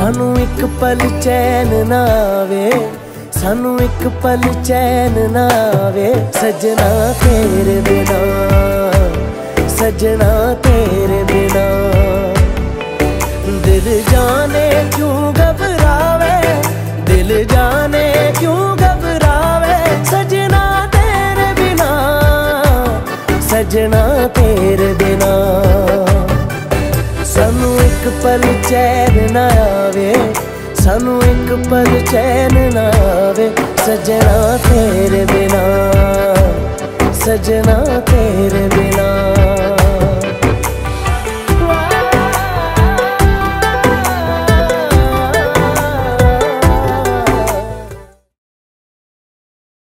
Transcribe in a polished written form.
सानू एक पल चैन ना आवे, सानू एक पल चैन ना आवे, सजना तेरे बिना, सजना तेरे बिना। दिल जाने क्यों घबरावे, दिल जाने क्यों घबरावे, सजना तेरे बिना, सजना तेरे बिना। सानू एक पल चैन ना आवे, सानू एक पल चैन ना आवे, सजना तेरे बिना, सजना तेरे